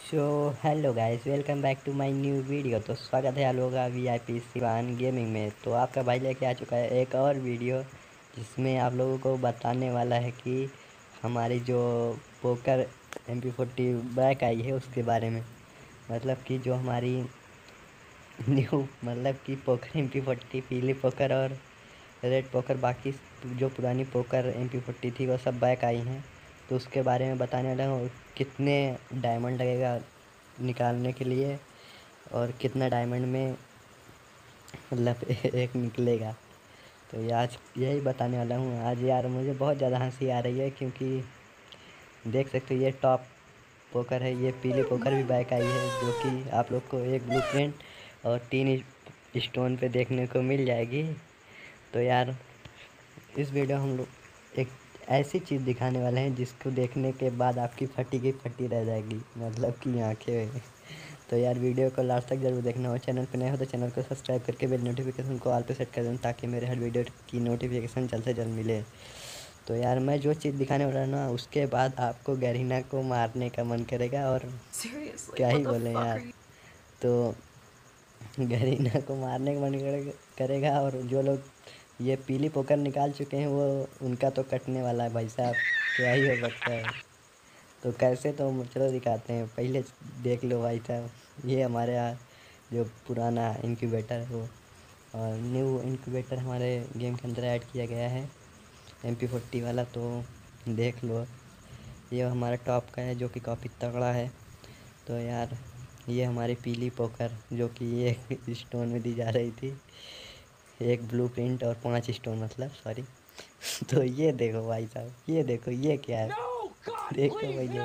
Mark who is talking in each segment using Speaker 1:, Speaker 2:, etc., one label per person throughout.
Speaker 1: So hello guys, welcome back to my new video. तो स्वागत है आप लोगों का VIP शिवान गेमिंग में। तो आपका भाई लेके आ चुका है एक और वीडियो, जिसमें आप लोगों को बताने वाला है कि हमारी जो पोकर MP40 बैक आई है उसके बारे में। मतलब कि जो हमारी न्यू मतलब कि पोकर MP40 पीली पोकर और रेड पोकर, बाकी जो पुरानी पोकर MP40 थी वो सब बैक आई हैं। तो उसके बारे में बताने वाला हूँ, कितने डायमंड लगेगा निकालने के लिए और कितना डायमंड में मतलब एक निकलेगा। तो ये आज यही बताने वाला हूँ आज। यार मुझे बहुत ज़्यादा हंसी आ रही है, क्योंकि देख सकते हो ये टॉप पोकर है, ये पीली पोकर भी बैक आई है, जो कि आप लोग को एक ब्लूप्रिंट और 3 स्टोन पे देखने को मिल जाएगी। तो यार इस वीडियो हम लोग एक ऐसी चीज़ दिखाने वाले हैं जिसको देखने के बाद आपकी फटी की फटी रह जाएगी, मतलब कि आँखें। तो यार वीडियो को लास्ट तक जरूर देखना हो। चैनल पे नए हो तो चैनल को सब्सक्राइब करके बेल नोटिफिकेशन को ऑल पे सेट कर दें, ताकि मेरे हर वीडियो की नोटिफिकेशन जल्द से जल्द मिले। तो यार मैं जो चीज़ दिखाने वाला हूँ ना, उसके बाद आपको गरीना को मारने का मन करेगा, और क्या ही बोलें यार। तो गरीना को मारने का मन करेगा, और जो लोग ये पीली पोकर निकाल चुके हैं वो उनका तो कटने वाला है भाई साहब, क्या ही हो सकता है। तो कैसे, तो चलो दिखाते हैं। पहले देख लो भाई साहब, ये हमारे यहाँ जो पुराना इनक्यूबेटर है वो, और न्यू इनक्यूबेटर हमारे गेम के अंदर ऐड किया गया है MP40 वाला। तो देख लो, ये हमारा टॉप का है जो कि काफ़ी तगड़ा है। तो यार ये हमारी पीली पोकर जो कि एक स्टोन में दी जा रही थी, एक ब्लूप्रिंट और 5 स्टोन, मतलब सॉरी। तो ये देखो भाई साहब, ये देखो ये क्या है। देखो भैया,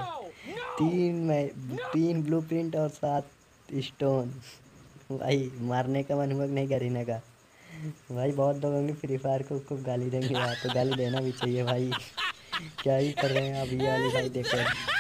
Speaker 1: 3 ब्लूप्रिंट और 7 स्टोन। भाई मारने का मन हुआ कि नहीं गरीना का? भाई बहुत लोग होंगे फ्री फायर को खूब गाली देंगे यार, तो गाली देना भी चाहिए भाई। क्या ही कर रहे हैं आप ये वाली, भाई देखो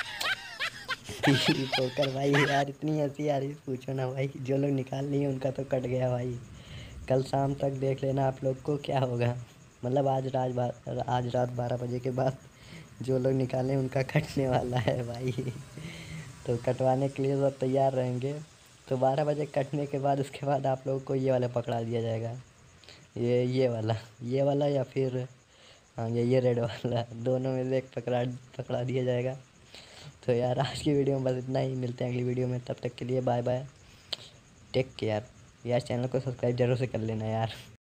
Speaker 1: पीली पोकर। भाई यार इतनी हंसी आ रही पूछो ना भाई, जो लोग निकाल लिए उनका तो कट गया भाई। कल शाम तक देख लेना आप लोग को क्या होगा। मतलब आज रात 12 बजे के बाद जो लोग निकालें उनका कटने वाला है भाई। तो कटवाने के लिए सब तैयार रहेंगे। तो 12 बजे कटने के बाद उसके बाद आप लोगों को ये वाला पकड़ा दिया जाएगा, ये वाला या फिर हाँ ये रेड वाला, दोनों में से एक पकड़ा पकड़ा दिया जाएगा। तो यार आज की वीडियो में बस इतना ही, मिलते हैं अगली वीडियो में। तब तक के लिए बाय बाय, टेक केयर। यार चैनल को सब्सक्राइब जरूर से कर लेना यार।